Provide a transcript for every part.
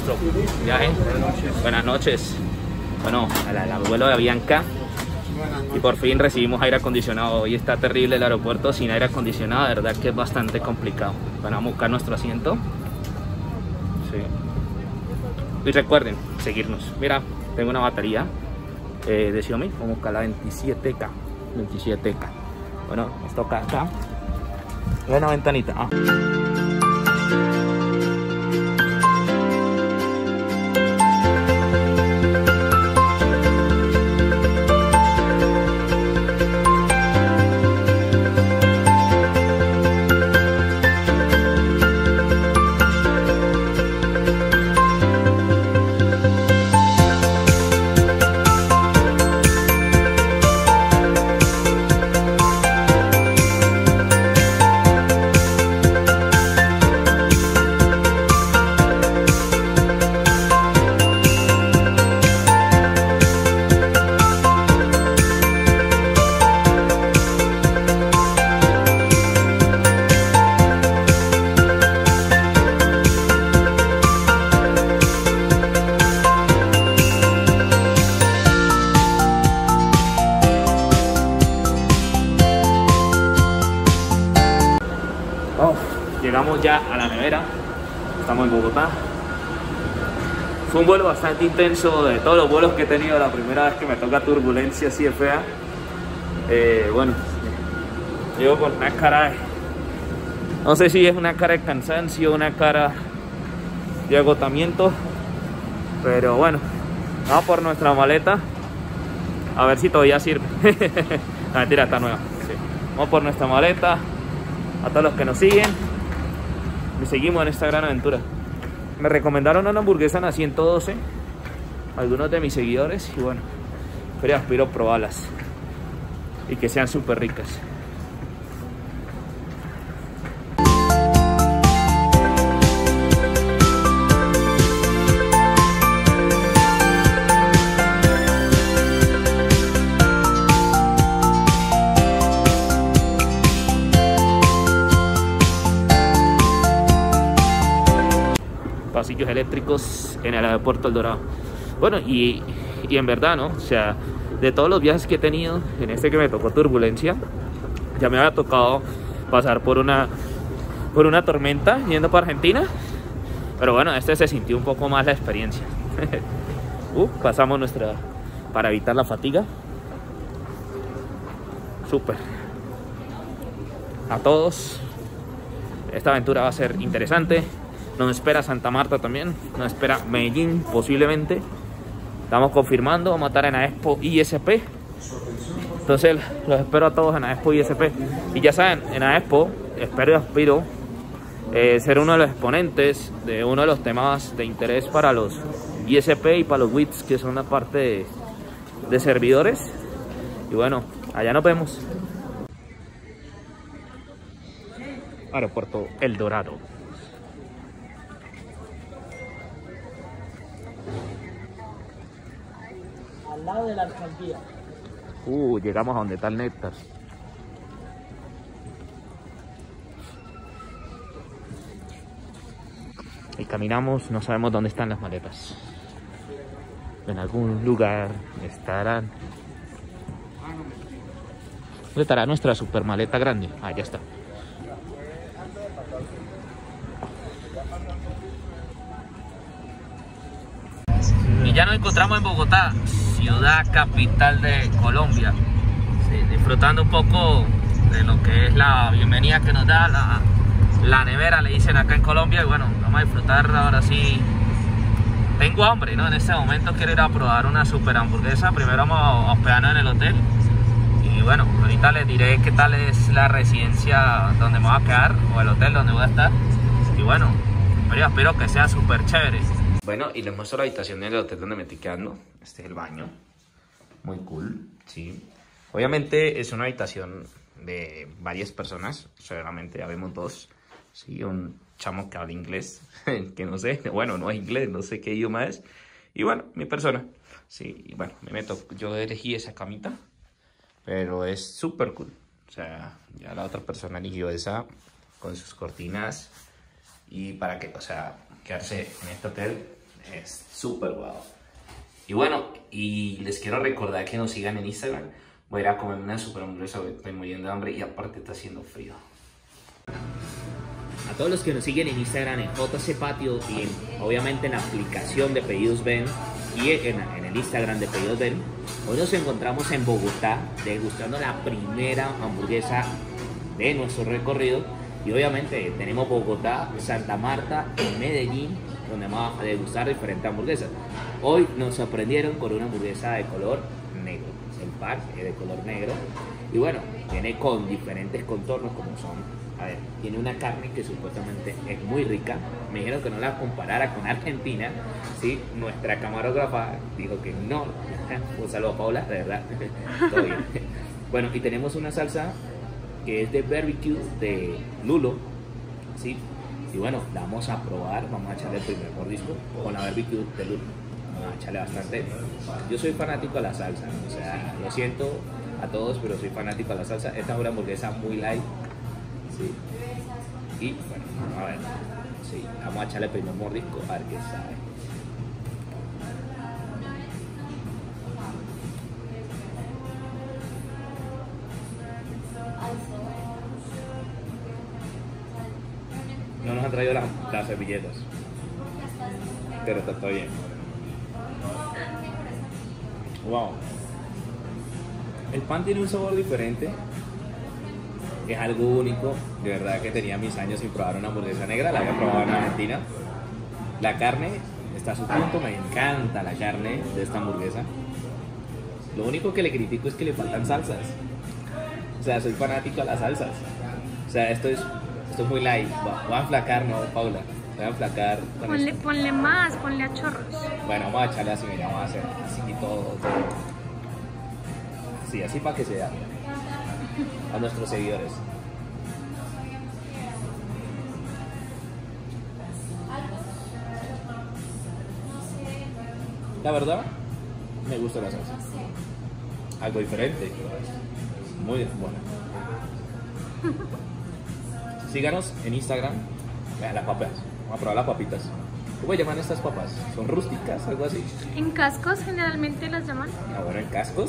nuestro viaje. Buenas noches. Bueno, al vuelo de Bianca. Y por fin recibimos aire acondicionado. Hoy está terrible el aeropuerto sin aire acondicionado. De verdad que es bastante complicado. Bueno, vamos a buscar nuestro asiento. Sí. Y recuerden seguirnos. Mira, tengo una batería de Xiaomi. Vamos a buscar la 27K. 27K. Bueno, nos toca acá. Ve una ventanita. Llegamos ya a la nevera, estamos en Bogotá. Fue un vuelo bastante intenso, de todos los vuelos que he tenido, la primera vez que me toca turbulencia así de fea. Bueno, llego con una cara de, no sé si es una cara de cansancio, una cara de agotamiento, pero bueno, vamos por nuestra maleta a ver si todavía sirve. La mentira, está nueva. Sí. Vamos por nuestra maleta, a todos los que nos siguen. Y seguimos en esta gran aventura. Me recomendaron una hamburguesa en la 112 algunos de mis seguidores y bueno, pero aspiro probarlas y que sean súper ricas. Pasillos eléctricos en el aeropuerto El Dorado. Bueno, y en verdad, ¿no? O sea, de todos los viajes que he tenido, en este que me tocó turbulencia, ya me había tocado pasar por una tormenta yendo para Argentina, pero bueno, este se sintió un poco más la experiencia. Pasamos para evitar la fatiga. Súper. A todos, esta aventura va a ser interesante. Nos espera Santa Marta también, nos espera Medellín posiblemente. Estamos confirmando, vamos a estar en AEXPO ISP. Entonces los espero a todos en AEXPO ISP. Y ya saben, en AEXPO espero y aspiro ser uno de los exponentes de uno de los temas de interés para los ISP y para los WITS, que son una parte de servidores. Y bueno, allá nos vemos. Aeropuerto El Dorado. Al lado de la alcaldía. Llegamos a donde está el néctar. Y caminamos, no sabemos dónde están las maletas. En algún lugar estarán. ¿Dónde estará nuestra super maleta grande? Ah, ya está. Y ya nos encontramos en Bogotá, ciudad capital de Colombia. Sí, disfrutando un poco de lo que es la bienvenida que nos da la nevera, le dicen acá en Colombia. Y bueno, vamos a disfrutar ahora sí. Tengo hambre, ¿no? En este momento quiero ir a probar una super hamburguesa. Primero vamos a hospedarnos en el hotel. Y bueno, ahorita les diré qué tal es la residencia donde me voy a quedar, o el hotel donde voy a estar. Y bueno, pero espero que sea súper chévere. Bueno, y les muestro la habitación del hotel donde me estoy quedando. Este es el baño. Muy cool, sí. Obviamente es una habitación de varias personas. Seguramente ya vemos dos. Sí, un chamo que habla inglés, que no sé, bueno, no es inglés, no sé qué idioma es. Y bueno, mi persona. Sí, y bueno, me meto. Yo elegí esa camita, pero es súper cool. O sea, ya la otra persona eligió esa con sus cortinas. Y para que, o sea, quedarse en este hotel Es súper guau. Y bueno, y les quiero recordar que nos sigan en Instagram. Voy a ir a comer una super hamburguesa, estoy muriendo de hambre y aparte está haciendo frío. A todos los que nos siguen en Instagram, en JC Patio y obviamente en la aplicación de Pedidos Ven y en el Instagram de Pedidos Ven, hoy nos encontramos en Bogotá degustando la primera hamburguesa de nuestro recorrido. Y obviamente tenemos Bogotá, Santa Marta y Medellín, donde vamos a degustar diferentes hamburguesas. Hoy nos sorprendieron con una hamburguesa de color negro. El pack es de color negro. Y bueno, viene con diferentes contornos como son. A ver, tiene una carne que supuestamente es muy rica. Me dijeron que no la comparara con Argentina. Sí, nuestra camarógrafa dijo que no. Un saludo a Paula, de verdad. Todo bien. Bueno, y tenemos una salsa que es de barbecue de lulo, ¿sí? Y bueno, la vamos a probar, vamos a echarle el primer mordisco con la barbecue de lulo. Vamos a echarle bastante. Yo soy fanático a la salsa, o sea, lo siento a todos, pero soy fanático a la salsa. Esta es una hamburguesa muy light, ¿sí? Y bueno, vamos a ver, sí, vamos a echarle el primer mordisco a ver qué sabe. No nos han traído las servilletas, pero está bien. Wow. El pan tiene un sabor diferente. Es algo único. De verdad que tenía mis años sin probar una hamburguesa negra. La había probado en Argentina. La carne está a su punto. Me encanta la carne de esta hamburguesa. Lo único que le critico es que le faltan salsas. O sea, soy fanático a las salsas. O sea, esto es muy light. Va a enflacar, ¿no, Paula? Voy a enflacar. Ponle más, ponle a chorros. Bueno, vamos a echarle así, mira, vamos a hacer así todo. Sí, así para que sea. A nuestros seguidores. La verdad, me gusta la salsa. Algo diferente. Muy buena. Síganos en Instagram. Vean las papas. Vamos a probar las papitas. ¿Cómo llaman estas papas? ¿Son rústicas? ¿Algo así? En cascos generalmente las llaman. Ah, bueno, en cascos.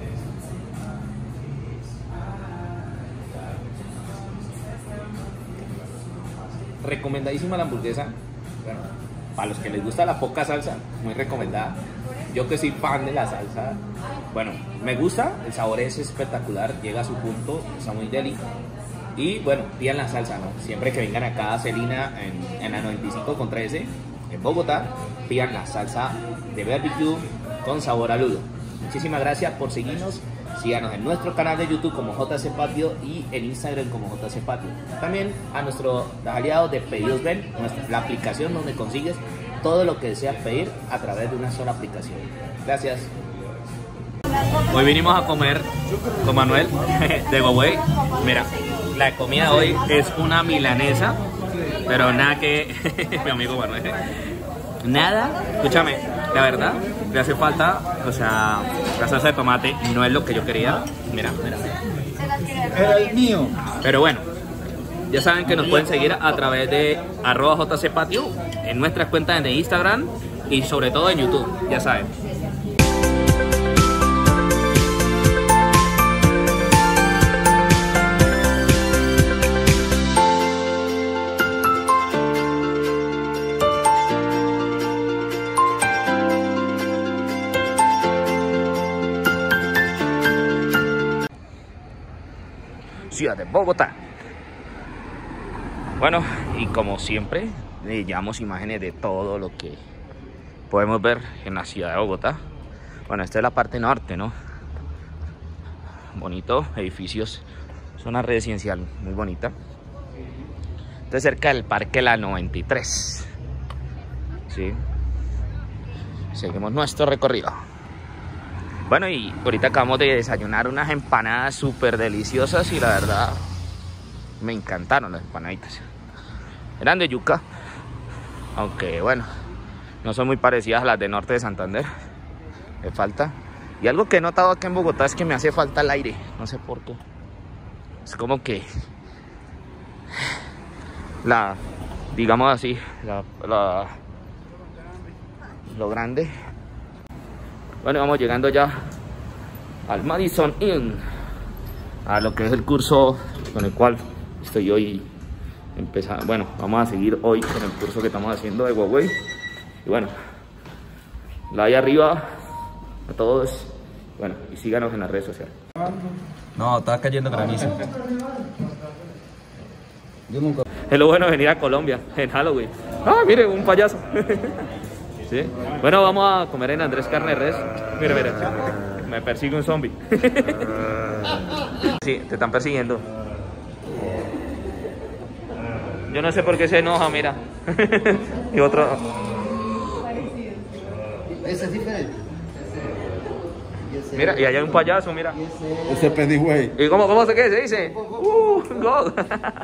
Recomendadísima la hamburguesa. Bueno, para los que les gusta la poca salsa, muy recomendada. Yo que soy fan de la salsa, bueno, me gusta, el sabor es espectacular, llega a su punto, está muy deli. Y bueno, pidan la salsa, ¿no? Siempre que vengan acá a Celina en la 95/13 en Bogotá, pidan la salsa de barbecue con sabor a lulo. Muchísimas gracias por seguirnos. Síganos en nuestro canal de YouTube como JC Patio y en Instagram como JC Patio. También a nuestros aliados de Pedidos Ven, la aplicación donde consigues todo lo que deseas pedir a través de una sola aplicación. Gracias. Hoy vinimos a comer con Manuel de Huawei. Mira, la comida hoy es una milanesa, pero nada que mi amigo Manuel. Nada, escúchame, la verdad, le hace falta, o sea, la salsa de tomate no es lo que yo quería. Mira, mira. Era el mío. Pero bueno, ya saben que nos pueden seguir a través de @JCPatio en nuestras cuentas de Instagram y sobre todo en YouTube, ya saben. Ciudad de Bogotá. Bueno, y como siempre, le llevamos imágenes de todo lo que podemos ver en la ciudad de Bogotá. Bueno, esta es la parte norte, ¿no? Bonito, edificios, zona residencial muy bonita. Esta es cerca del Parque La 93. Sí. Seguimos nuestro recorrido. Bueno, y ahorita acabamos de desayunar unas empanadas súper deliciosas y la verdad me encantaron las empanaditas. Eran de yuca, aunque bueno, no son muy parecidas a las de norte de Santander. Me falta. Y algo que he notado aquí en Bogotá es que me hace falta el aire, no sé por qué. Es como que digamos así, lo grande. Bueno, vamos llegando ya al Madison Inn, a lo que es el curso con el cual estoy hoy empezando. Bueno, vamos a seguir hoy con el curso que estamos haciendo de Huawei. Y bueno, la de arriba a todos. Bueno, y síganos en las redes sociales. No, está cayendo granizo. Es lo bueno de venir a Colombia en Halloween. Ah, mire, un payaso. ¿Sí? Bueno, vamos a comer en Andrés Carne Res. Mira, mira, me persigue un zombie. Sí, te están persiguiendo. Yo no sé por qué se enoja, mira. Y otro. Ese es diferente. Mira, y allá hay un payaso, mira. Ese es Pennywise. ¿Y cómo se dice? God.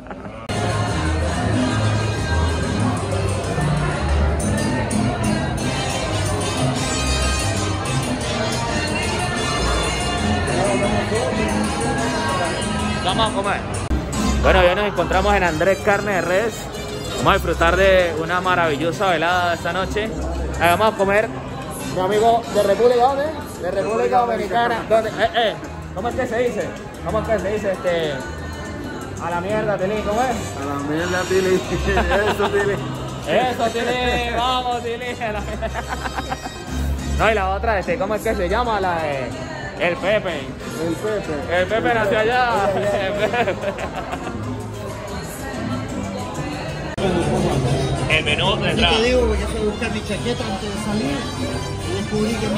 Vamos a comer. Bueno, ya nos encontramos en Andrés Carne de Res. Vamos a disfrutar de una maravillosa velada esta noche. Ahí vamos a comer, mi amigo de República, ¿dónde? De República Dominicana. ¿Dónde? ¿Cómo es que se dice? ¿Cómo es que se dice a la mierda, Tilín? ¿Cómo es? A la mierda, Tilín. Eso, Tilín. Eso, Tilín. Vamos, Tilín. No, y la otra, ¿cómo es que se llama? La de el Pepe. El Pepe. El Pepe nació allá. El menú de entrada. Te digo, porque yo fui a buscar mi chaqueta antes de salir y descubrí que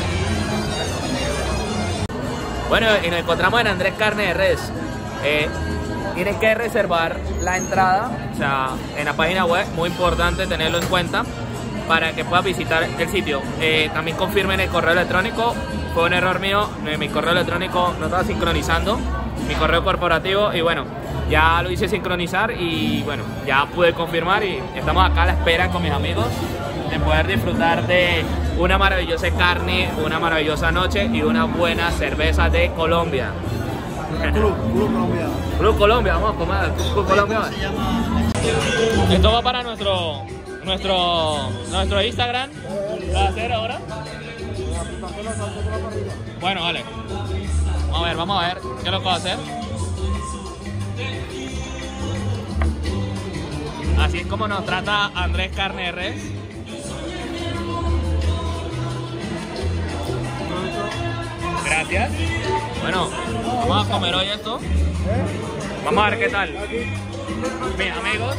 Bueno, y nos encontramos en Andrés Carne de Res. Tienen que reservar la entrada, o sea, en la página web, muy importante tenerlo en cuenta para que puedas visitar el sitio. También confirmen el correo electrónico. Fue un error mío, mi correo electrónico no estaba sincronizando, mi correo corporativo, y bueno, ya lo hice sincronizar y bueno, ya pude confirmar y estamos acá a la espera con mis amigos de poder disfrutar de una maravillosa carne, una maravillosa noche y una buena cerveza de Colombia. Club Colombia. Club Colombia, vamos a comer Club Colombia. Se llama... Esto va para nuestro Instagram. ¿Qué va a hacer ahora? Bueno, vale. Vamos a ver qué es lo que va a hacer. Así es como nos trata Andrés Carne de Res. Gracias. Bueno, vamos a comer hoy esto. Vamos a ver qué tal. Mis amigos.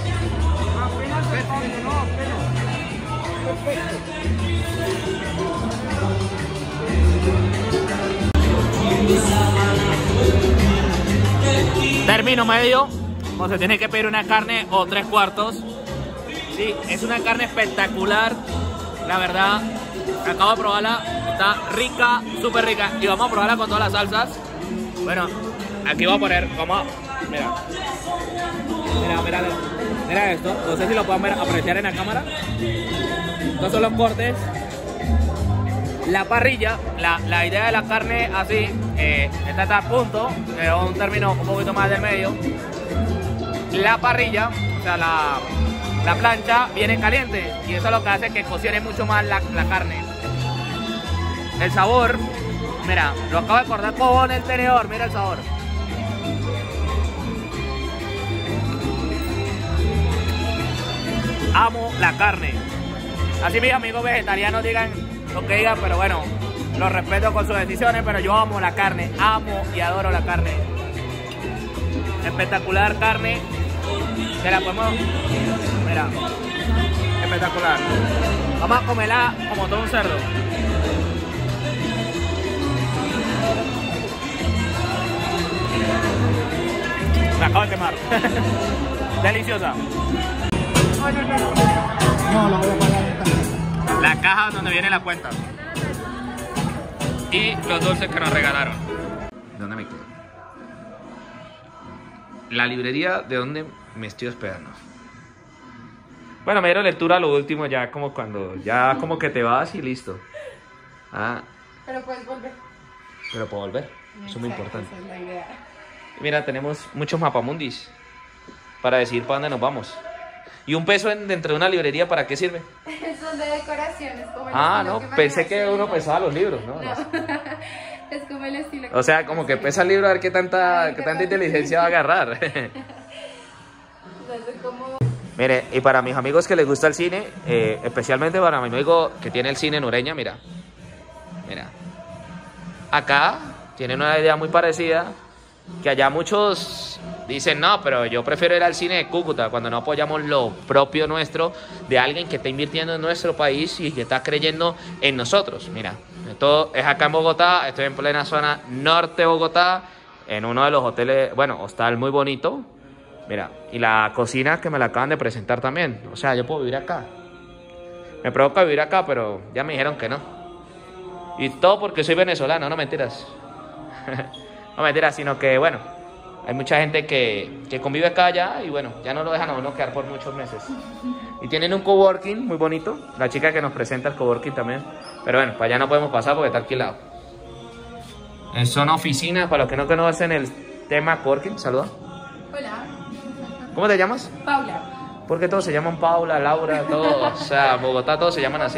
Término medio, o se tiene que pedir una carne o 3/4. Sí, es una carne espectacular. La verdad, acabo de probarla. Está rica, súper rica. Y vamos a probarla con todas las salsas. Bueno, aquí voy a poner como... Mira esto. No sé si lo pueden apreciar en la cámara. Estos son los cortes. La parrilla, la idea de la carne así, esta está a punto, pero un término un poquito más del medio. La parrilla, o sea, la plancha viene caliente y eso es lo que hace que cocine mucho más la carne. El sabor, mira, lo acabo de cortar con el tenedor, mira el sabor. Amo la carne. Así mis amigos vegetarianos digan lo que digan, pero bueno, los respeto con sus decisiones, pero yo amo la carne, amo y adoro la carne. Espectacular carne. Se la podemos... Mira, espectacular. Vamos a comerla como todo un cerdo. Me acabo de quemar. Deliciosa. No, lo voy a pagar. La caja donde viene la cuenta. Y los dulces que nos regalaron. ¿Dónde me quedo? La librería de donde me estoy hospedando. Bueno, me dieron lectura a lo último ya como cuando... Ya como que te vas y listo. Ah. Pero puedes volver. Pero puedo volver. Eso es muy importante. Esa es la idea. Mira, tenemos muchos mapamundis para decir para dónde nos vamos. ¿Y un peso dentro de una librería para qué sirve? Son de decoraciones. Como el Ah, estilo no, que pensé maneja que su uno hijo. pesaba los libros, ¿no? No. Es como el estilo. O sea, como que pesa el libro a ver qué tanta inteligencia va a agarrar. No sé cómo. Mire, y para mis amigos que les gusta el cine, especialmente para mi amigo que tiene el cine en Ureña, mira. Mira. Acá tienen una idea muy parecida, que allá muchos dicen, no, pero yo prefiero ir al cine de Cúcuta, cuando no apoyamos lo propio nuestro, de alguien que está invirtiendo en nuestro país y que está creyendo en nosotros. Mira, esto es acá en Bogotá, estoy en plena zona norte de Bogotá, en uno de los hoteles, bueno, hostal muy bonito. Mira, y la cocina que me la acaban de presentar también. O sea, yo puedo vivir acá. Me provoca vivir acá, pero ya me dijeron que no. Y todo porque soy venezolano, no mentiras. No mentiras, sino que, bueno, hay mucha gente que convive acá ya y, bueno, ya no lo dejan a uno quedar por muchos meses. Y tienen un coworking muy bonito. La chica que nos presenta el coworking también. Pero bueno, para allá no podemos pasar porque está alquilado. Son oficinas, para los que no conocen el tema coworking. Saluda. Hola, ¿Cómo te llamas? Paula. Porque todos se llaman Paula, Laura, todos. O sea, Bogotá todos se llaman así.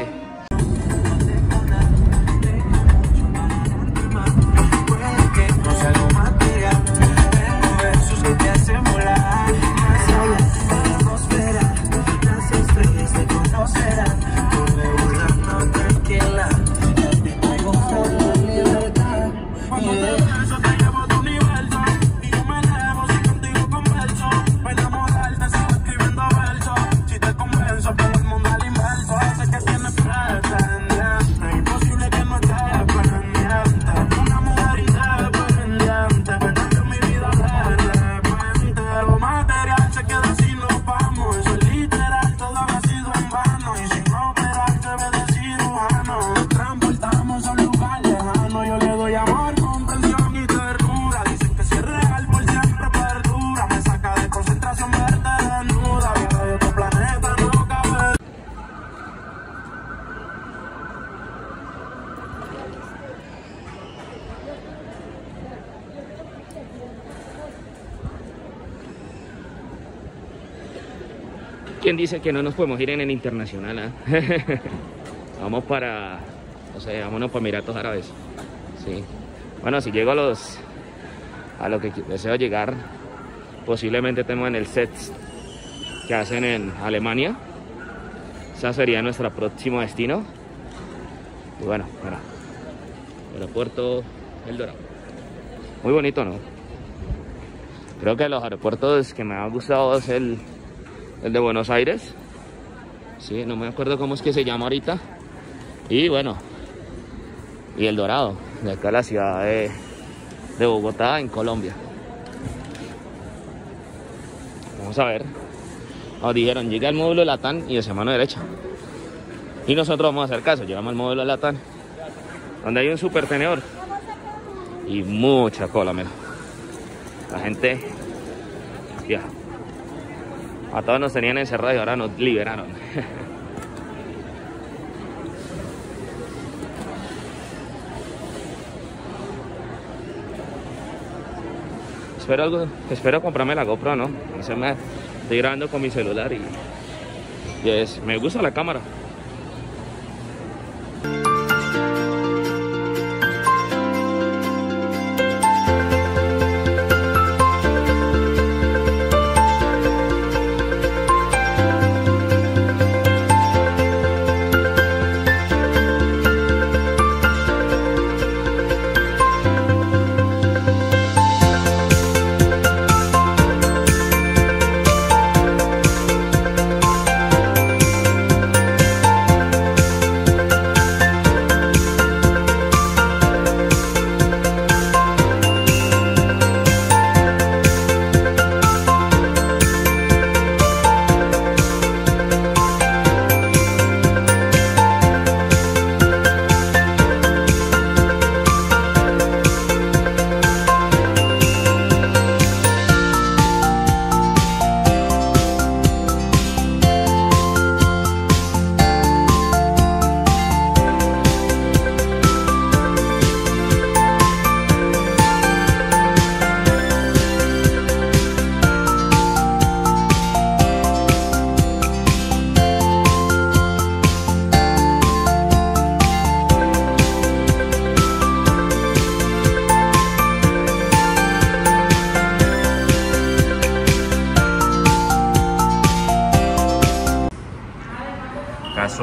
¿Quién dice que no nos podemos ir en el internacional? Vamos para, no sé, vámonos para Emiratos Árabes. Sí. Bueno, si llego a lo que deseo llegar, posiblemente estemos en el set que hacen en Alemania. Ese sería nuestro próximo destino. Y bueno, mira, aeropuerto El Dorado. Muy bonito, ¿no? Creo que de los aeropuertos que me ha gustado es el de Buenos Aires. Sí, no me acuerdo cómo es que se llama ahorita. Y bueno, y El Dorado, de acá a la ciudad de Bogotá, en Colombia. Vamos a ver. Nos dijeron, llega al módulo Latam y de mano derecha. Y nosotros vamos a hacer caso, llegamos al módulo Latam, donde hay un super tenedor y mucha cola, mira. La gente viaja. A todos nos tenían encerrados y ahora nos liberaron. Espero comprarme la GoPro, ¿no? Estoy grabando con mi celular y me gusta la cámara.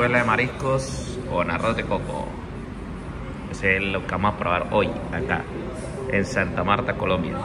cazuela de mariscos con arroz de coco. Ese es lo que vamos a probar hoy acá en Santa Marta, Colombia.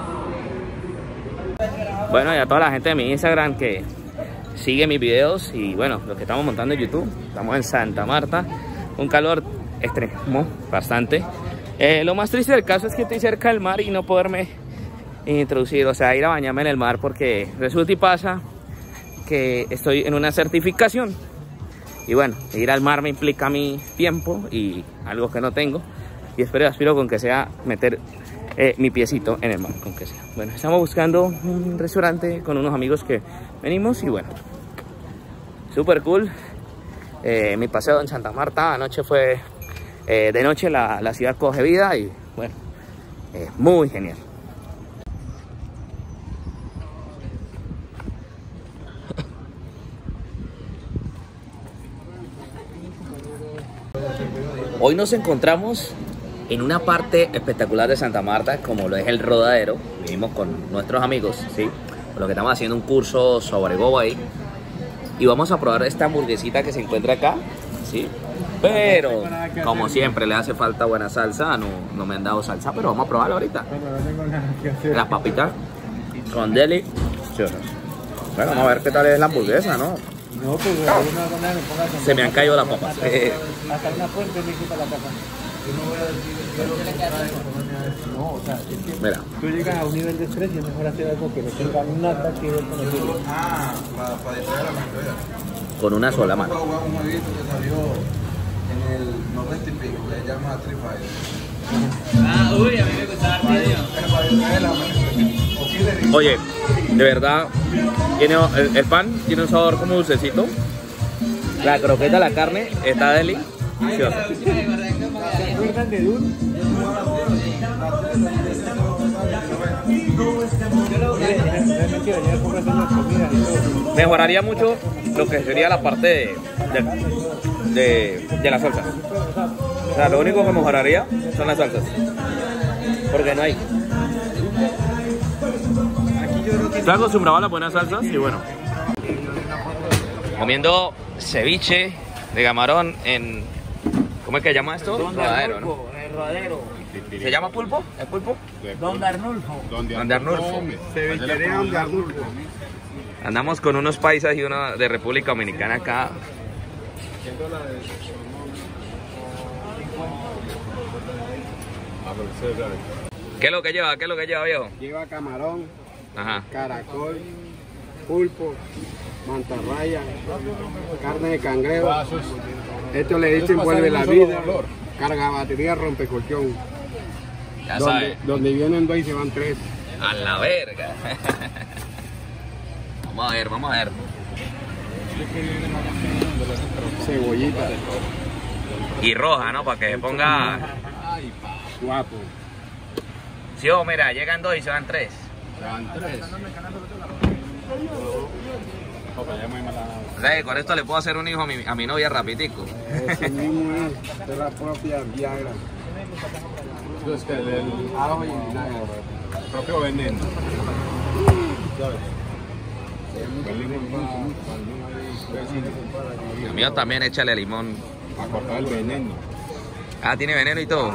Bueno, y a toda la gente de mi Instagram que sigue mis videos y bueno, lo que estamos montando en YouTube. Estamos en Santa Marta, un calor extremo, bastante. Lo más triste del caso es que estoy cerca del mar y no poderme introducir, o sea, ir a bañarme en el mar, porque resulta y pasa que estoy en una certificación y bueno, ir al mar me implica mi tiempo y algo que no tengo, y aspiro con que sea meter mi piecito en el mar, con que sea. Bueno, estamos buscando un restaurante con unos amigos que venimos y bueno, súper cool. Mi paseo en Santa Marta anoche fue de noche, la ciudad coge vida y bueno, muy genial. Hoy nos encontramos en una parte espectacular de Santa Marta, como lo es el Rodadero. Vinimos con nuestros amigos, ¿sí? Por lo que estamos haciendo un curso sobre boba ahí. Y vamos a probar esta hamburguesita que se encuentra acá, ¿sí? Pero, como siempre, le hace falta buena salsa. No me han dado salsa, pero vamos a probarla ahorita. Las papitas con deli. Bueno, vamos a ver qué tal es la hamburguesa, ¿no? No, pues alguna manera me ponga con... Se me han caído las papas. Hasta una fuente me quita la tapa. Yo no voy a decir que no, o sea, es que Mira, tú llegas a un nivel de estrés y es mejor hacer algo que no tenga nada que ver con el tuyo. Ah, para distraer a la mente, ¿verdad? con una sola mano. Yo jugaba un jueguito que salió en el 90 y pico, que se llama Street Fighter. Ah, uy, a mí me gustaba el vídeo. Para distraer la mente. Oye, de verdad, tiene, el pan tiene un sabor como dulcecito. La croqueta, la carne, está deli. Deliciosa. ¿Se acuerdan de Dune? Realmente venía a comprarse las comidas y todo. Mejoraría mucho lo que sería la parte de la salsa. O sea, lo único que mejoraría son las salsas. Porque no hay. Estoy acostumbrado a las buenas salsas y bueno. Comiendo ceviche de camarón en... ¿Cómo es que se llama esto? Rodadero, ¿no? El Rodadero. ¿Se llama pulpo? ¿Es pulpo? Don Arnulfo. Don Arnulfo. Cevichería Don Arnulfo. Andamos con unos paisas y uno de República Dominicana acá. ¿Qué es lo que lleva? ¿Qué es lo que lleva, viejo? Lleva camarón, Ajá. caracol, pulpo, mantarraya, carne de cangrejo. Esto le dicen vuelve la vida, carga batería, rompe colchón. Ya sabes. Donde vienen dos y se van tres. A la verga. Vamos a ver, vamos a ver. Cebollita. Y roja, ¿no? Para que se ponga... Guapo. Sí, oh, mira, llegan dos y se van tres. Se van tres. O sea, con esto le puedo hacer un hijo a mi novia rapidito. Ese mismo es la propia Viagra. Es que del ajo y vinagre. El propio veneno. El mío también, échale limón. A cortar el veneno. Ah, tiene veneno y todo.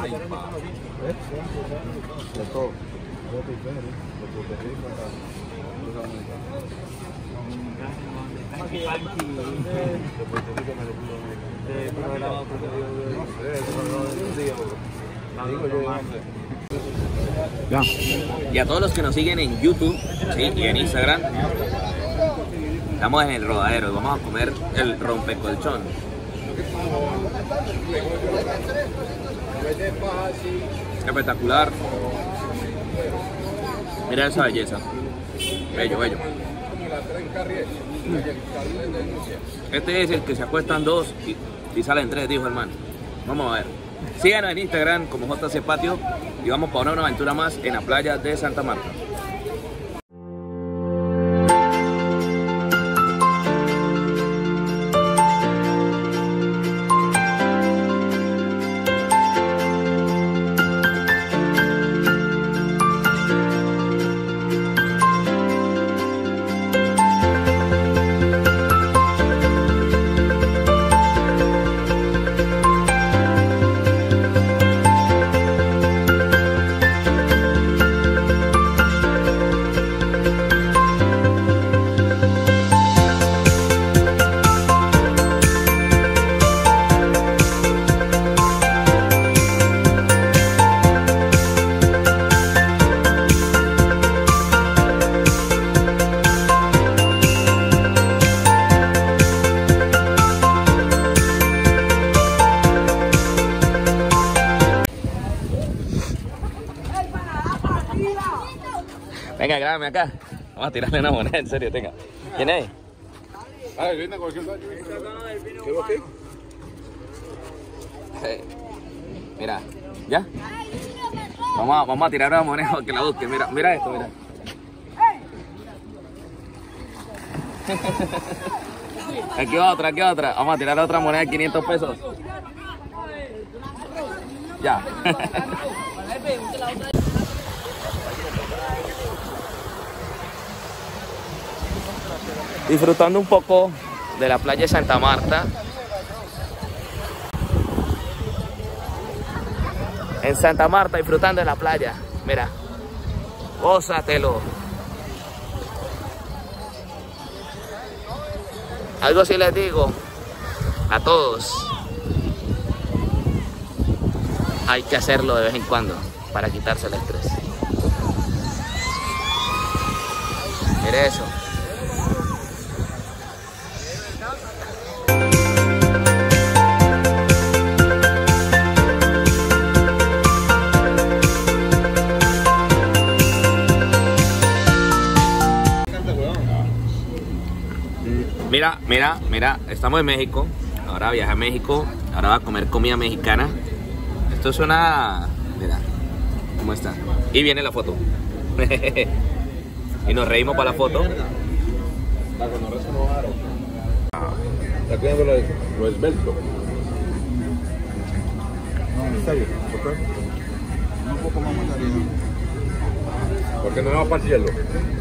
Ya. Y a todos los que nos siguen en YouTube, ¿sí? Y en Instagram, estamos en el Rodadero y vamos a comer el rompecolchón. Espectacular. Mira esa belleza. Bello, bello. Este es el que se acuestan dos y salen tres, dijo hermano. Vamos a ver. Síganos en Instagram como JC Patio y vamos para una aventura más en la playa de Santa Marta. Venga, grábame acá. Vamos a tirarle una moneda, en serio, tenga. ¿Quién es? Mira, ¿ya? Vamos a tirar una moneda para que la busque. Mira esto, mira. Aquí otra. Vamos a tirar otra moneda de 500 pesos. Ya. Disfrutando un poco de la playa de Santa Marta. En Santa Marta, disfrutando de la playa. Mira, gózatelo. Algo sí les digo a todos. Hay que hacerlo de vez en cuando para quitarse el estrés. Mire eso. Mira, estamos en México. Ahora viajé a México. Ahora va a comer comida mexicana. Esto es una... Mira, ¿cómo está? Y viene la foto. Y nos reímos para la foto. Está cuidando lo esbelto. No, en serio, ¿por qué? Un poco más mandarina. Porque no vamos para el cielo.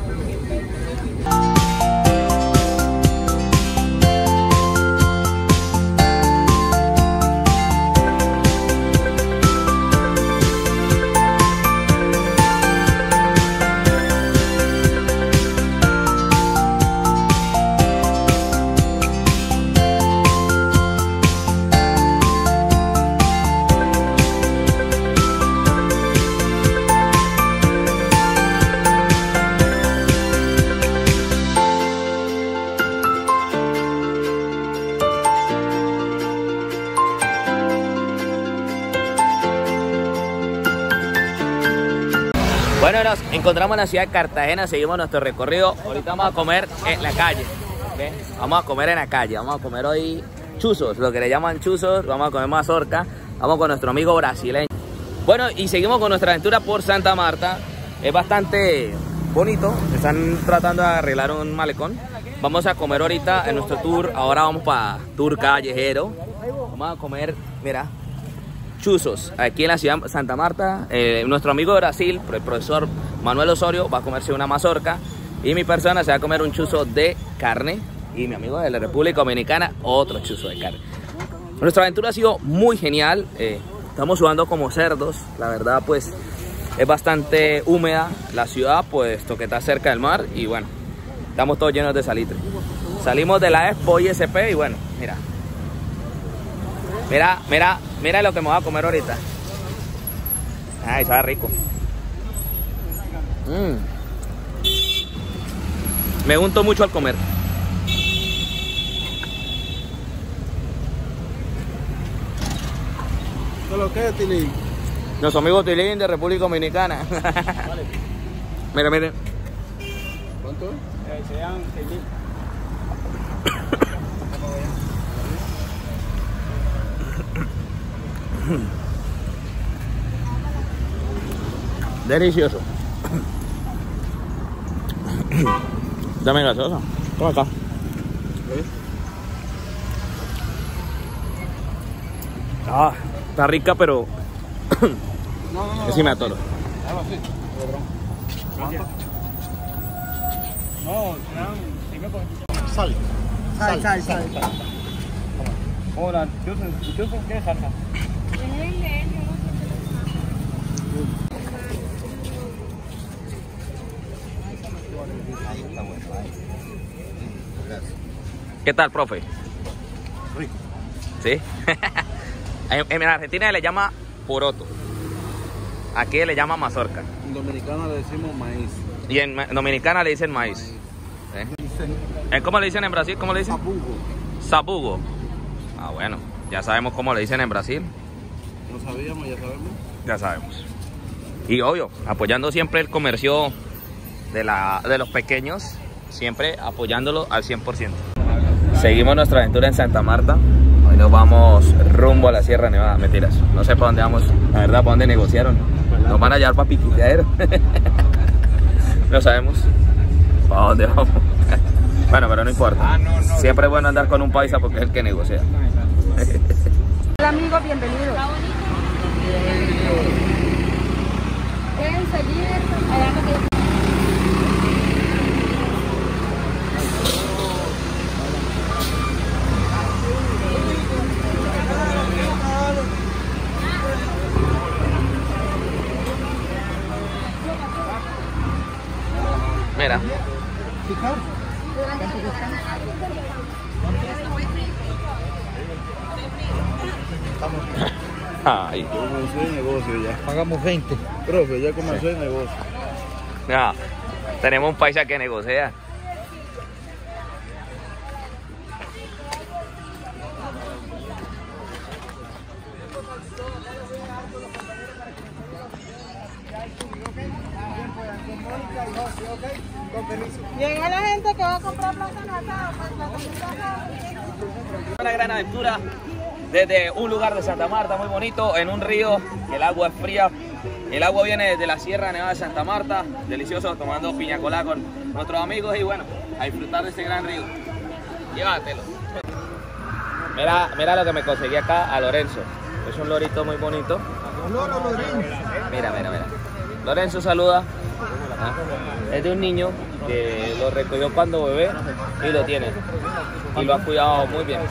Bueno, nos encontramos en la ciudad de Cartagena, seguimos nuestro recorrido. Ahorita vamos a comer en la calle. ¿Okay? Vamos a comer en la calle, vamos a comer hoy chuzos, lo que le llaman chuzos, vamos a comer mazorca. Vamos con nuestro amigo brasileño. Bueno, y seguimos con nuestra aventura por Santa Marta. Es bastante bonito, están tratando de arreglar un malecón. Vamos a comer ahorita en nuestro tour, ahora vamos para tour callejero. Vamos a comer, mira, chuzos aquí en la ciudad de Santa Marta. Nuestro amigo de Brasil, el profesor Manuel Osorio, va a comerse una mazorca y mi persona se va a comer un chuzo de carne y mi amigo de la República Dominicana otro chuzo de carne. Nuestra aventura ha sido muy genial. Estamos sudando como cerdos, la verdad pues es bastante húmeda la ciudad puesto que está cerca del mar y bueno, estamos todos llenos de salitre. Salimos de la Expo ISP y bueno, mira lo que me voy a comer ahorita. Ay, sabe rico. Me unto mucho al comer. ¿Solo qué, Tilín? Nuestro amigo Tilín de República Dominicana. Vale. Mira. ¿Cuánto es? Sean 6.000. Delicioso. Dame gaseosa. Toma acá. Ah, está rica, pero No. que sí me atoro. No, sean 5 Sal. Hola, ¿chuzo qué salsa? ¿Qué tal, profe? Rico. ¿Sí? En Argentina le llama poroto. Aquí le llama mazorca. En dominicana le decimos maíz. Y en Dominicana le dicen maíz. ¿Cómo le dicen en Brasil? ¿Cómo le dicen? Sabugo. Sabugo. Ah, bueno. Ya sabemos cómo le dicen en Brasil. No sabíamos, ya sabemos. Ya sabemos. Y obvio, apoyando siempre el comercio de los pequeños, siempre apoyándolo al 100%. Seguimos nuestra aventura en Santa Marta. Hoy nos vamos rumbo a la Sierra Nevada. Mentiras, no sé para dónde vamos, la verdad, para dónde negociaron. Nos van a llevar para Piquiteadero. No sabemos para dónde vamos. Bueno, pero no importa. Siempre es bueno andar con un paisa porque es el que negocia. Hola amigos, bienvenidos. Pueden seguir allá. Mira. Ay. Comenzó el negocio ya. Pagamos 20. Profe, ya comenzó el negocio. No, tenemos un paisa que negocia. Llega la gente que va a comprar plátano acá. Una gran aventura desde un lugar de Santa Marta muy bonito, en un río, que el agua es fría. El agua viene desde la Sierra Nevada de Santa Marta, delicioso, tomando piña colada con nuestros amigos y bueno, a disfrutar de este gran río. Llévatelo. Mira lo que me conseguí acá a Lorenzo. Es un lorito muy bonito. Mira. Lorenzo saluda. Es de un niño que lo recogió cuando bebé y lo tiene. Y lo ha cuidado muy bien.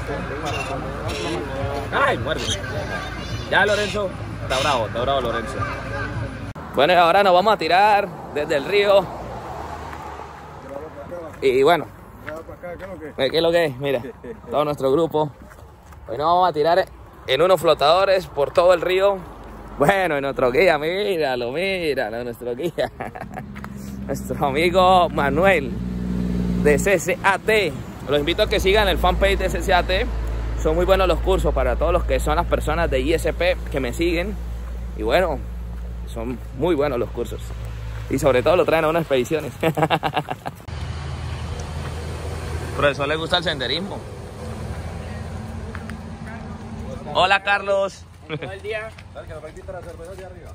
¡Ay, muerde! Ya Lorenzo, está bravo Lorenzo. Bueno, y ahora nos vamos a tirar desde el río. Y bueno, ¿qué es lo que es? Mira, todo nuestro grupo. Hoy nos vamos a tirar en unos flotadores por todo el río. Bueno, y nuestro guía, míralo, nuestro guía. Nuestro amigo Manuel de CCAT. Los invito a que sigan el fanpage de CCAT. Son muy buenos los cursos para todos los que son las personas de ISP que me siguen. Y bueno, son muy buenos los cursos. Y sobre todo lo traen a unas expediciones. Profesor, ¿le gusta el senderismo? Hola, Carlos. Todo el día. Dale, que nos va a invitar a la cerveza de arriba.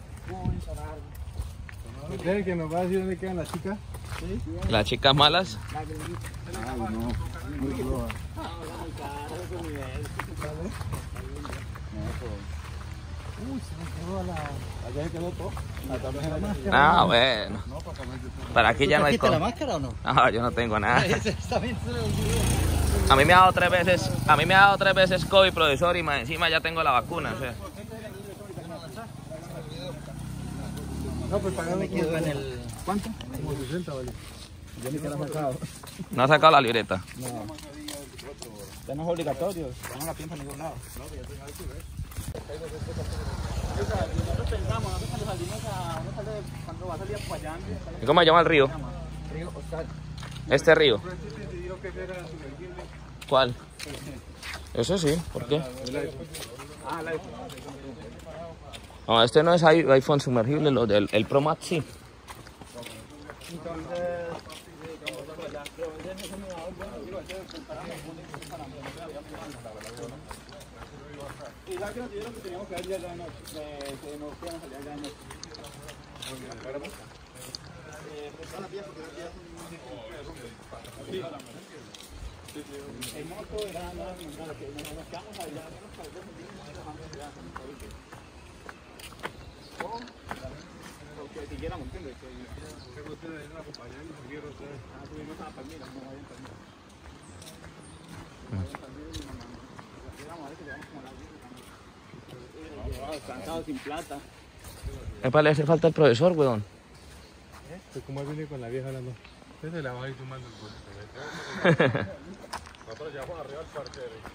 ¿Usted que nos va a decir dónde quedan las chicas? ¿Sí? ¿Las chicas malas? Ay, no. Muy floja. Uy, se me quedó allá se quedó todo. Ah, bueno. Para aquí ya no hay COVID. ¿La máscara o no? No, yo no tengo nada. A mí me ha dado 3 veces, COVID, profesor, y más encima ya tengo la vacuna. O sea. No, pues para me quedo en el... ¿Cuánto? Como 60, vale. Yo ni que la he sacado. ¿No ha sacado la libreta? No. Ya no es obligatorio, ya no la piensa en ningún lado. Nosotros pensamos, cuando salimos cuando va a salir para allá. ¿Y cómo se llama el río? Río Oscar. Este río. ¿Cuál? Eso sí, ¿por qué? No, este no es iPhone sumergible, el Pro Max sí. Y la que nos dijeron que teníamos que ir allá de noche, que nos quedan allá de noche. El moto era nada que nos quedamos allá, porque si quieramos, ¿entiendes? Que ustedes nos acompañan y nos vieron ustedes. Tuvimos a Palmira, no vayan Palmira. Cansados sin plata. Me le hace falta el profesor, weón. Pues como él viene con la vieja hablando. Usted se la va a ir tomando el bolso. Nosotros ya vamos arriba al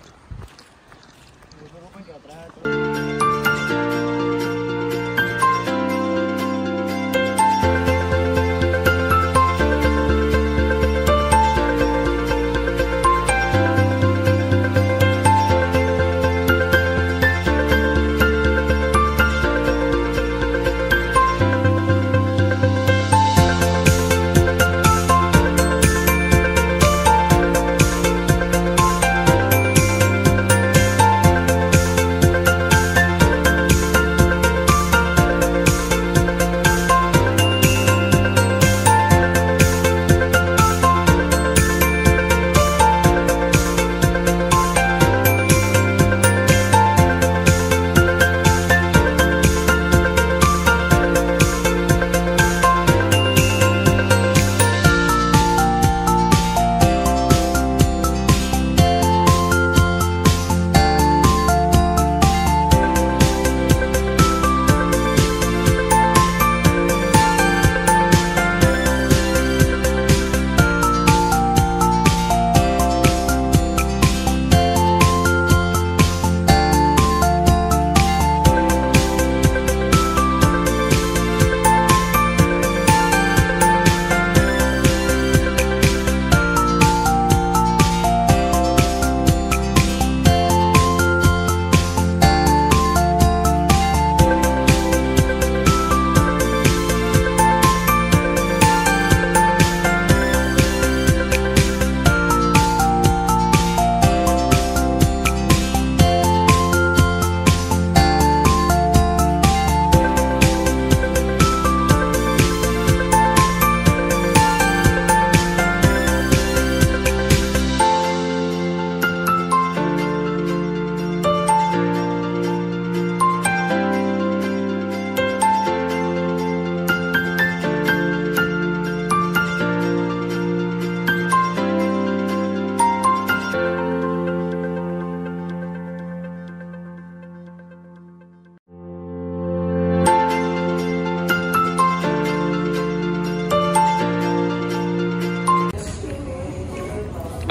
parque.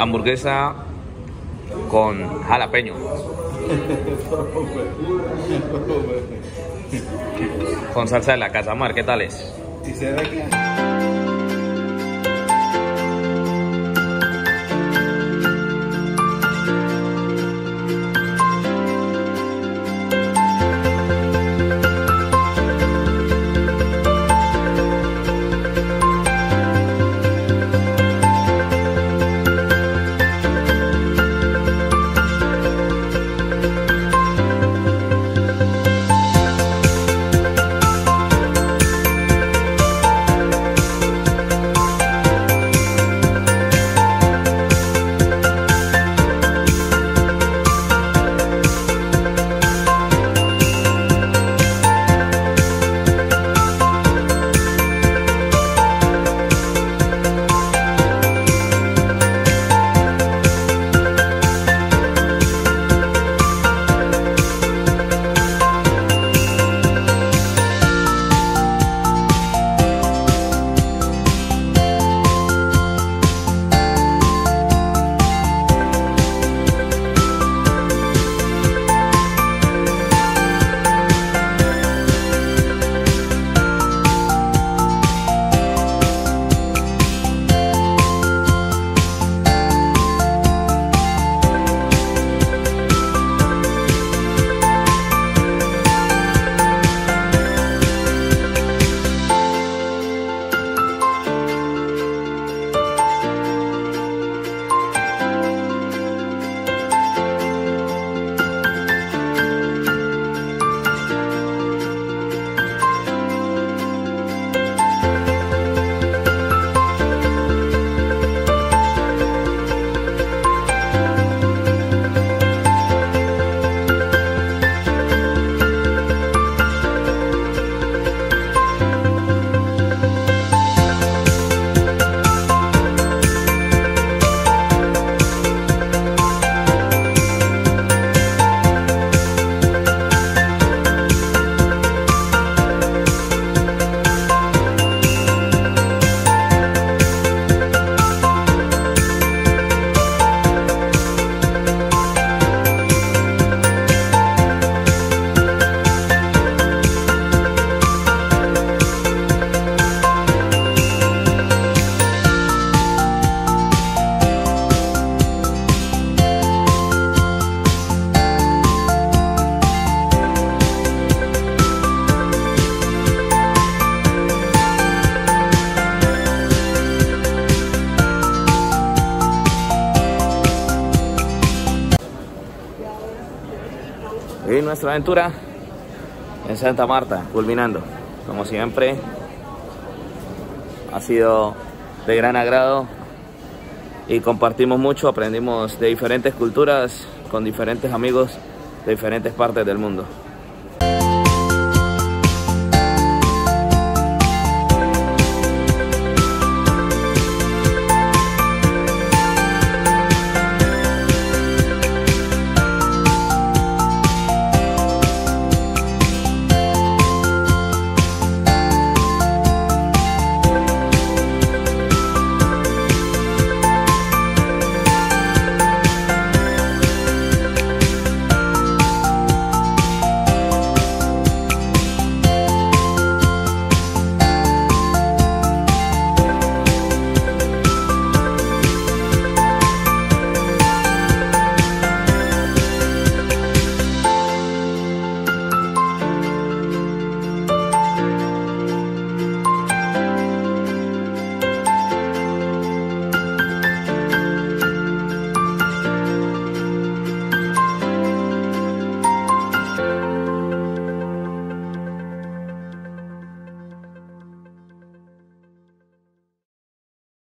hamburguesa con jalapeño. Con salsa de la casa. Mar, ¿qué tal es? Si se ve que... Y nuestra aventura en Santa Marta, culminando. Como siempre, ha sido de gran agrado y compartimos mucho, aprendimos de diferentes culturas, con diferentes amigos de diferentes partes del mundo.